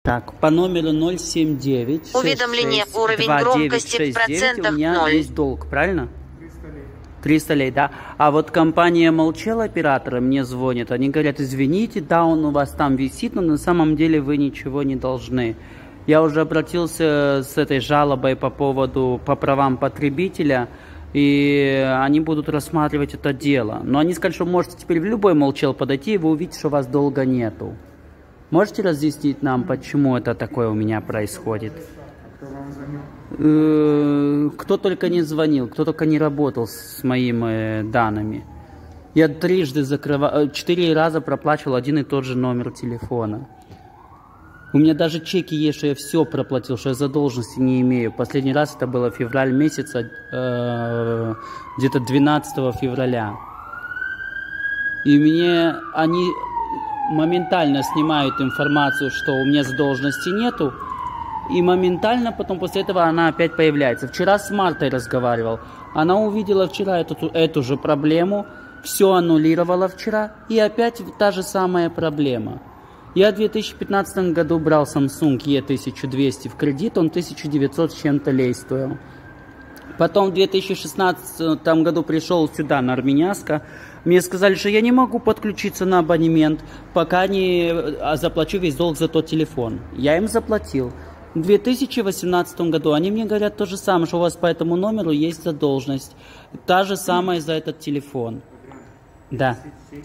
Так, по номеру 079 уведомление, уровень громкости в процентах 0. У меня есть долг, правильно? 300 лей, да. А вот компания Молчел, операторы, мне звонят. Они говорят, извините, да, он у вас там висит, но на самом деле вы ничего не должны. Я уже обратился с этой жалобой по правам потребителя, и они будут рассматривать это дело. Но они сказали, что можете теперь в любой Молчел подойти, и вы увидите, что у вас долга нету. Можете разъяснить нам, почему это такое у меня происходит? Кто вам звонил? Кто только не звонил, кто только не работал с моими данными. Я 4 раза проплачивал один и тот же номер телефона. У меня даже чеки есть, что я все проплатил, что я задолженности не имею. Последний раз это было февраль месяца, где-то 12 февраля. И мне они моментально снимают информацию, что у меня задолженности нету, и моментально потом после этого она опять появляется. Вчера с Мартой разговаривал. Она увидела вчера эту же проблему, все аннулировала вчера, и опять та же самая проблема. Я в 2015 году брал Samsung E1200 в кредит, он 1900 с чем-то лей стоил. Потом в 2016 году пришел сюда, на Армянска. Мне сказали, что я не могу подключиться на абонемент, пока не заплачу весь долг за тот телефон. Я им заплатил. В 2018 году они мне говорят то же самое, что у вас по этому номеру есть задолженность. Та же самая за этот телефон. Да.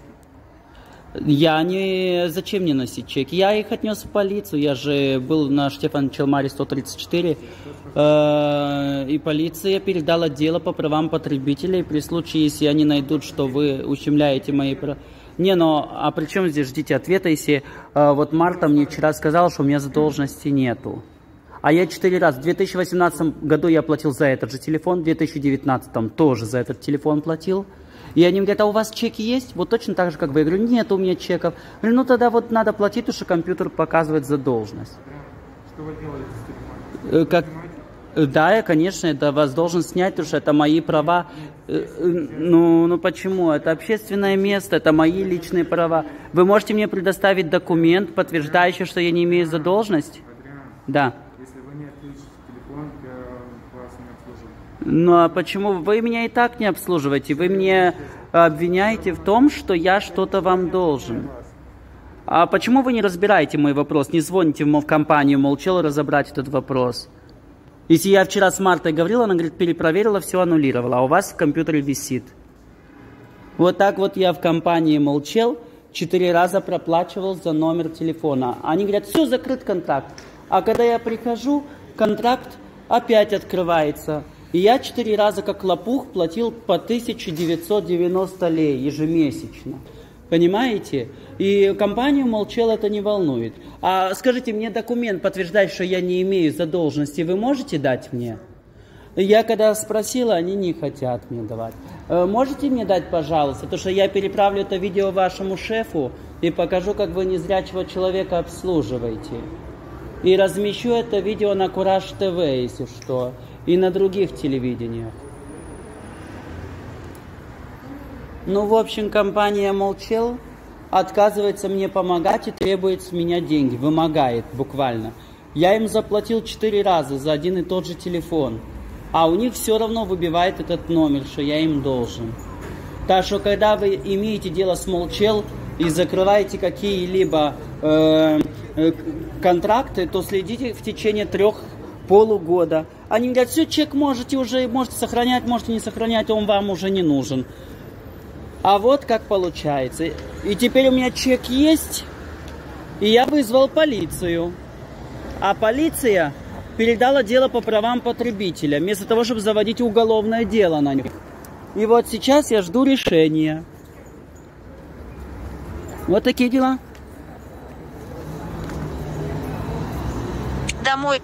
Зачем мне носить чеки? Я их отнес в полицию. Я же был на Штефана Челмари 134. И полиция передала дело по правам потребителей. При случае, если они найдут, что вы ущемляете мои права. А при чем здесь ждите ответа, если вот Марта мне вчера сказала, что у меня задолженности нету. А я 4 раза. В 2018 году я платил за этот же телефон, в 2019 тоже за этот телефон платил. И они говорят, а у вас чеки есть? Вот точно так же, как вы. Я говорю, нет у меня чеков. Я говорю, ну тогда вот надо платить, потому что компьютер показывает задолженность. Что вы делаете с телефоном? Да, я, конечно, это вас должен снять, потому что это мои права. Ну почему? Это общественное место, это мои личные права. Вы можете мне предоставить документ, подтверждающий, что я не имею задолженность? Адриан, да. Если вы не отключите телефон, я вас не обслуживаю. Ну а почему? Вы меня и так не обслуживаете. Вы мне обвиняете в том, что я что-то вам должен. А почему вы не разбираете мой вопрос? Не звоните в компанию Молчел разобрать этот вопрос? Если я вчера с Мартой говорила, она говорит, перепроверила, все аннулировала, а у вас в компьютере висит. Вот так вот я в компании Молчел 4 раза проплачивал за номер телефона. Они говорят, все, закрыт контракт. А когда я прихожу, контракт опять открывается. И я 4 раза как лопух платил по 1990 лей ежемесячно. Понимаете? И компанию Молчел это не волнует. А скажите, мне документ подтверждает, что я не имею задолженности, вы можете дать мне? Я когда спросила, они не хотят мне давать. Можете мне дать, пожалуйста? Потому что я переправлю это видео вашему шефу и покажу, как вы незрячего человека обслуживаете. И размещу это видео на Кураж ТВ, если что, и на других телевидениях. Ну, в общем, компания Молчел отказывается мне помогать и требует с меня деньги. Вымогает, буквально. Я им заплатил 4 раза за один и тот же телефон. А у них все равно выбивает этот номер, что я им должен. Так что, когда вы имеете дело с Молчел и закрываете какие-либо контракты, то следите в течение 3 полугода. Они говорят, все, чек можете сохранять, можете не сохранять, он вам уже не нужен. А вот как получается. И теперь у меня чек есть, и я вызвал полицию. А полиция передала дело по правам потребителя, вместо того, чтобы заводить уголовное дело на них. И вот сейчас я жду решения. Вот такие дела. Домой.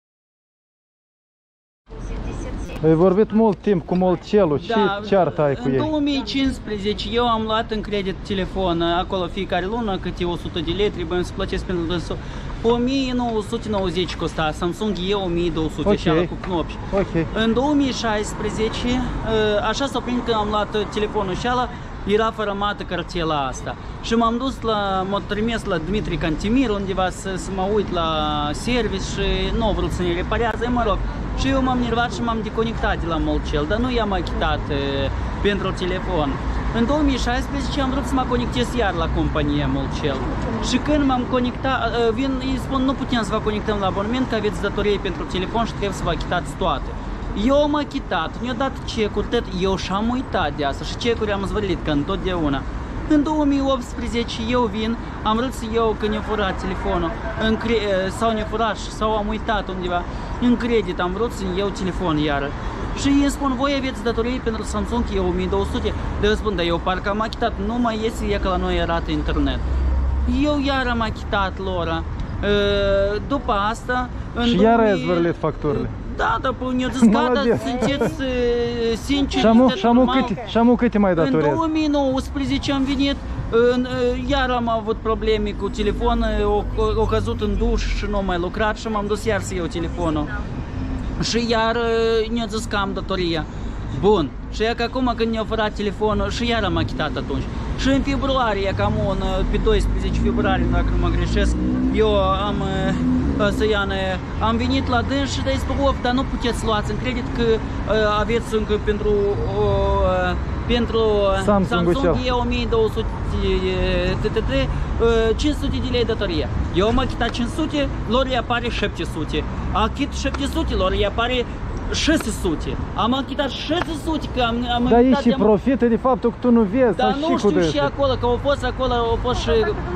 Vorbit mult timp cu Molcelul, ce ceartă ai cu În ei? 2015 eu am luat în credit telefon, acolo fiecare lună câte 100 de lei trebuie să plătesc pentru dânsul. 1990 costa Samsung E1200, așa cu knopci. Ok. În 2016, așa s-a primit că am luat telefonul și ala, era formată cartela asta. Și m-am dus m-am trimis la Dmitri Cantimir, undeva să mă uit la service și nu a vrut să ne reparează, mă rog. Și eu m-am nervat și m-am deconectat de la Molcel, dar nu i-am achitat pentru telefon. În 2016 am vrut să mă conectez iar la compania Molcel. Și când m-am conectat, îi spun, nu putem să vă conectăm la abonament, că aveți datorie pentru telefon și trebuie să vă achitați toate. Eu am achitat, mi-a dat cecul, eu și-am uitat de asta și cecul am zvărit ca întotdeauna. În 2018 eu vin, am vrut să iau că ne-a furat telefonul, sau ne-a furat sau am uitat undeva, în credit am vrut să iau telefon iară. Și îi spun, voi aveți datorii pentru Samsung, e 1200, de eu spun, dar eu parcă am achitat, nu mai iese, e că la noi arată internet. Eu iar am achitat lor. După asta... Și iar ai zvârlit facturile. Da, dar ne-a zis, gata, sunteți sinceri, și amu câte mai datorezi? În 2019 am venit, iar am avut probleme cu telefon, o căzut în duș și nu am mai lucrat și m-am dus iar să iau telefonul. Și iar ne-a zis că am datoria. Bun. Și e că acum când ne-a furat telefonul și iar am achitat atunci. Și în februarie, cam pe 12 februarie, dacă nu mă greșesc, eu am venit la dâns și de-ai spus, dar nu puteți luați în credit că aveți încă pentru Samsung e 1200 500 de lei datorie. Eu am achitat 500, lor îi apare 700. Achit 700, lor îi apare 600. Am achitat 600 că am dar e și profită de faptul că tu nu vezi. Dar nu știu și acolo, că au fost acolo, au fost și...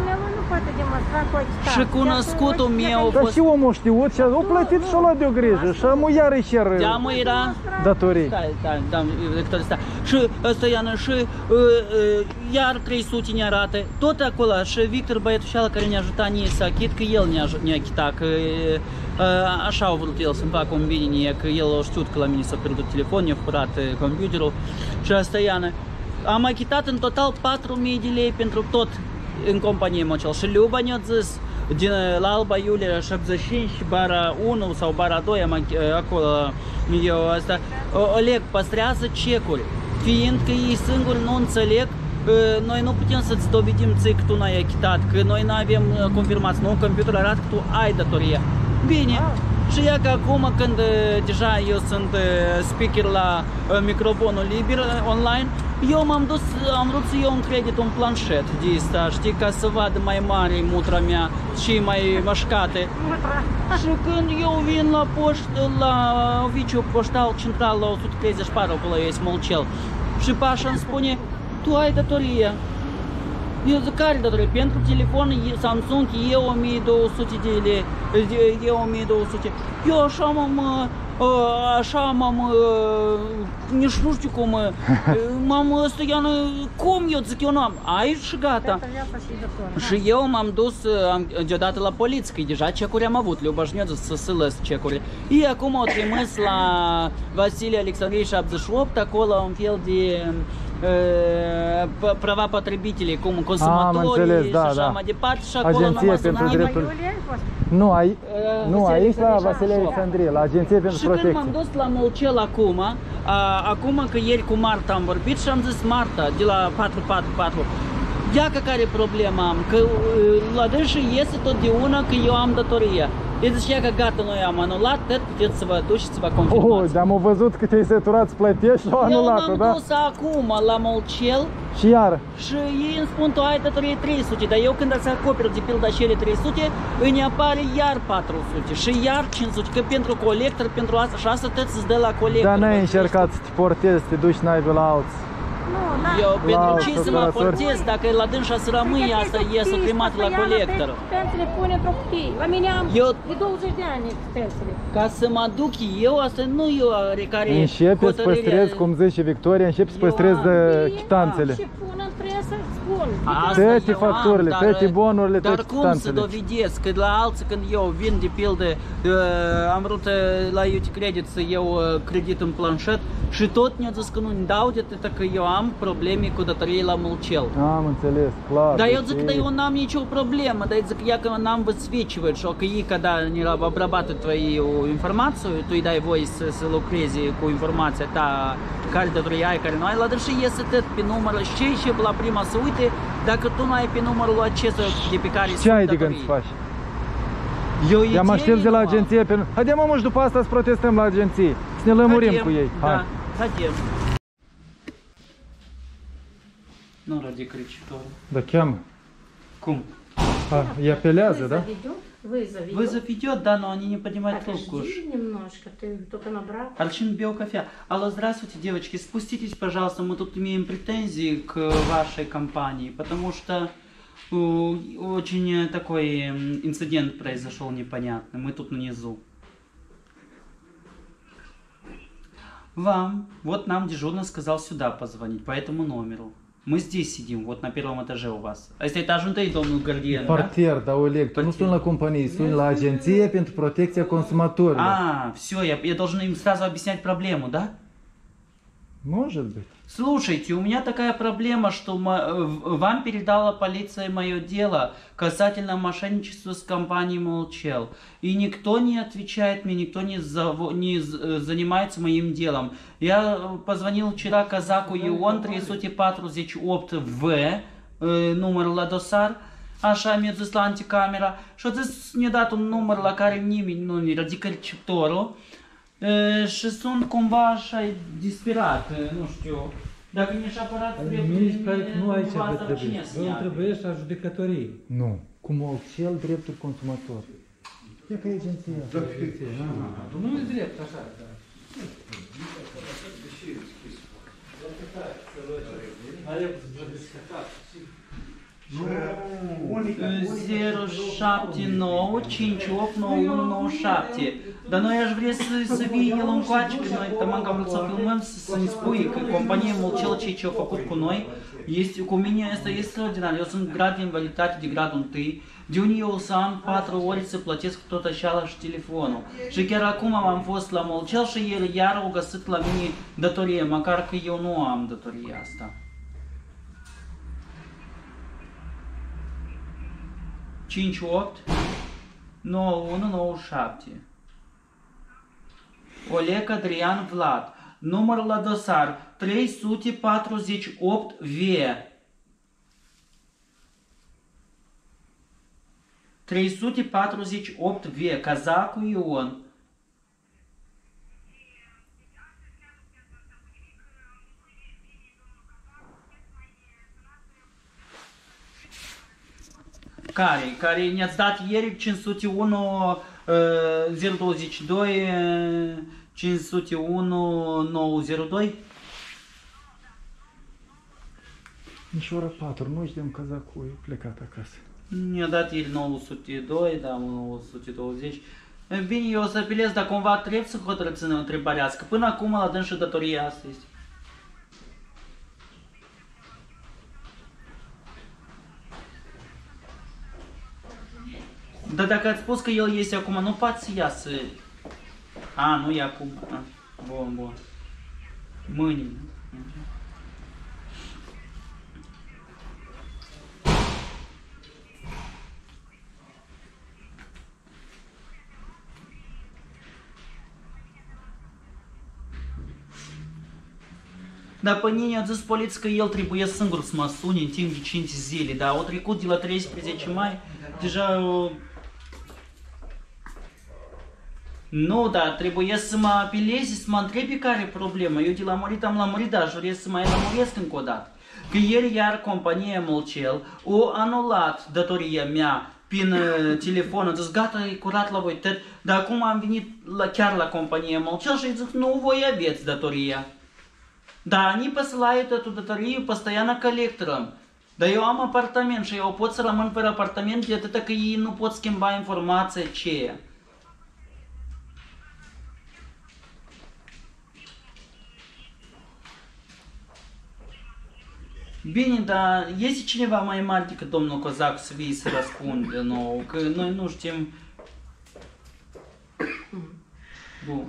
Și cunoscutul meu... Dar și omul știut și a plătit și-o luat de-o grijă și amu iară și iar datorii. Stai. Și ăsta Iana, și iar 300 ne arată, tot acolo, și Victor băietușeala care ne ajuta nie să achit, că el ne achita, că așa a vrut el să-mi facă un bine, că el a știut că la mine s-a pierdut telefon, ne-a furat computerul și asta Iana. Am achitat în total 4.000 de lei pentru tot în companie Molcel și Luba ne-a zis la Alba Iulia 75 bara 1 sau bara 2 acolo eu asta Oleg păstrează cecuri fiindcă ei singuri nu înțeleg noi nu putem să-ți dovedim ție că tu n-ai achitat, că noi nu avem confirmații, nu, computerul arată că tu ai datoria. Bine, și ea că acum când deja eu sunt speaker la microfonul liber online, eu m-am dus, am vrut să iau un credit, un planchet de asta, știi, ca să vadă mai mare mutra mea și mai mașcate. Și când eu vin la la oficiul poștal central la 134, acolo este Molcel, și Pașa îmi spune, tu ai datorie. Eu zic, care datorie? Pentru telefon Samsung e 1200 de lei, e 1200. Eu așa m-am, nici nu știu cum, m-am stăiană, cum eu zic, eu nu am, aici și gata. Și eu m-am dus deodată la poliție, că deja cecuri am avut, Leobașnețu să lăs cecurile. Ei acum au trimis la Vasile Alexandrei 78, acolo un fel de prava potrivitelii, cum consumatorii și așa mai departe, și acolo Agenție pentru dreptul. Nu, aici la Vasile Alexandrie, la Agenție pentru Protecție. Și când m-am dus la Molcel acum că ieri cu Marta am vorbit și am zis, Marta, de la 444, ia că care problemă am, că la dânsii iese totdeauna că eu am datoria. El zicea că gata, noi am anulat, tot puteți să vă duci și să vă confirmați. Dar am văzut că te-ai săturat să plătești și au anulat-o, da? Eu m-am dus acum la Molcel și iar. Și ei îmi spun, tu ai datorie 300, dar eu când să acoperi de pildă cele 300, îmi apare iar 400 și iar 500, că pentru colector, pentru asta și asta tot îți dă la colector. Dar n-ai încercat să te portezi, să te duci naibii la alții. Eu pentru ce să mă portez, dacă la dânsa să rămâi asta, e suprimat la colector. Le pune într-o cutie. La mine am de 20 de ani expensiile. Ca să mă duc eu, asta nu eu care începi să păstrezi, cum zice Victoria, începi să păstrezi chitanțele. Și pun în presă, spun. Toate facturile, toate bonurile, toate chitanțele. Dar cum să dovedesc? Că la alții când eu vin de pildă, am vrut la Uticredit să iau credit în planșet și tot ne-a zis că nu-mi dau de atât că eu am probleme cu datorii la Molcel. Am înțeles, clar. Dar eu zic că eu n-am nicio problemă, dar eu zic că n-am высвечивать, что и когда не обрабатывают твою информацию, tu îi dai voie să lucrezi cu informația ta care datoria care nu ai, la și iese tot pe numărul și la prima să uite dacă tu nu ai pe numărul acesta de pe care ce ai de gând să faci? Eu mă aștept de la agenție pe... Haidem mă, și după asta să protestăm la agenție, să ne lămurim cu ei. Da, haidem. Nu rade cricitorul. Da, cheamă. Cum? И апелляция, да? Вызов идет, да, но они не поднимают трубку. Немножко, ты только набрал. Арчин Биокофе. Алло, здравствуйте, девочки. Спуститесь, пожалуйста, мы тут имеем претензии к вашей компании, потому что очень такой инцидент произошел непонятный. Мы тут внизу. Вам, вот нам дежурный сказал сюда позвонить, по этому номеру. Мы здесь сидим, вот на первом этаже у вас. А este etajul întâi, domnul gardian, Parter, da, Oleg, tu nu suni la companie, suni la agenție pentru protecția consumatorilor. Все, я должен им сразу объяснять проблему, да? Может быть. Слушайте, у меня такая проблема, что вам передала полиция мое дело касательно мошенничества с компанией Молчел. И никто не отвечает мне, никто не занимается моим делом. Я позвонил вчера казаку, и он 340 в numărul la dosar, așa mi-a zis la anticamera, și a zis, ne-a dat un număr la care nimeni nu ne ridică receptorul. Și sunt cumva așa disperat, nu știu, dacă mi-aș apărat drepturile, nu aici vă trebuie. Vă trebuie și a judecătorii. Nu, cu Molcel drepturi consumator. E ca agenția. Nu e drept așa, da. Nu, 079589197. Dar noi aș vrea să vii el încoace, că noi tămân că am vrut să filmăm, să ne spui că compania Molcel ceea ce a făcut cu noi, cu mine asta este extraordinar. Eu sunt grad de invaliditate de gradul 1, de unde eu să am 4 ori să plătesc tot așa la și telefonul. Și chiar acum am fost la Molcel și el iar au găsit la mine datorie, măcar că eu nu am datoria asta. 58 9197. Oleg Adrian Vlad. Numărul la dosar 348V. 348V. Cazacu Ion. Care ne-ați dat ieri 501 022 501 902? Nici ora 4, nu știm cazacul e plecat acasă. Ne-a dat ieri 902, da, 920. Bine, eu o să apelez, dar cumva trebuie să hotărâți în întrebarea asta, că până acum la dânsă datoria asta este. Dar dacă ați spus că el este acum, nu poate să iasă. A, nu e acum. A, bun, bun. Mâine. Dar pe mine a zis poliția că el trebuie singur să mă sune în timp de 5 zile, dar au trecut de la 13 mai, deja... Nu, dar trebuie să mă apeleze, să mă întrebi care e problema. Eu de la murit am lămurit, dar aș vrea să mai lămuresc încă o dată. Că ieri iar compania Molcel a anulat datoria mea prin telefon, a zis gata, e curat la voi, dar acum am venit chiar la compania Molcel și zic nu voi aveți datoria. Да, они посылают эту датарию постоянно коллекторам. Да eu am apartament și eu pot să rămân fără apartament de atâta că ei nu pot schimba informația aceea. Bine, dar este cineva mai mare decât domnul Cozac să vii să răspundă nouă, că noi nu știm... Bun.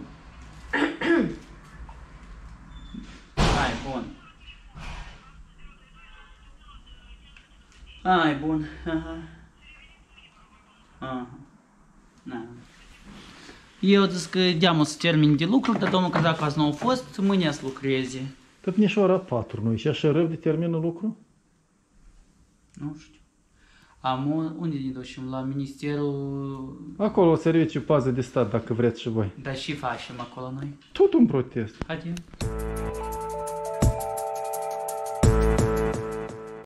Hai, bun. Hai, bun. Aha. Aha. Na. Eu zic că deam să termin de lucru, dar domnul Cazacu azi nu a fost, mâine să lucreze. Tot nici ora 4 nu și așa rău de termină lucru? Nu știu. Unde ne ducem? La Ministerul... Acolo, serviciu pază de stat, dacă vreți și voi. Dar și facem acolo noi? Tot un protest. Haide.